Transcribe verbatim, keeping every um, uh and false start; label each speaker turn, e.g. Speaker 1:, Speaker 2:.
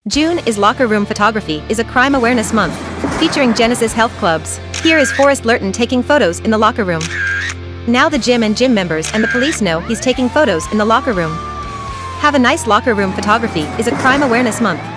Speaker 1: June is Locker Room Photography is a crime awareness month, featuring Genesis Health Clubs. Here is Forrest Lurton taking photos in the locker room. Now the gym and gym members and the police know he's taking photos in the locker room. Have a nice locker room photography is a crime awareness month.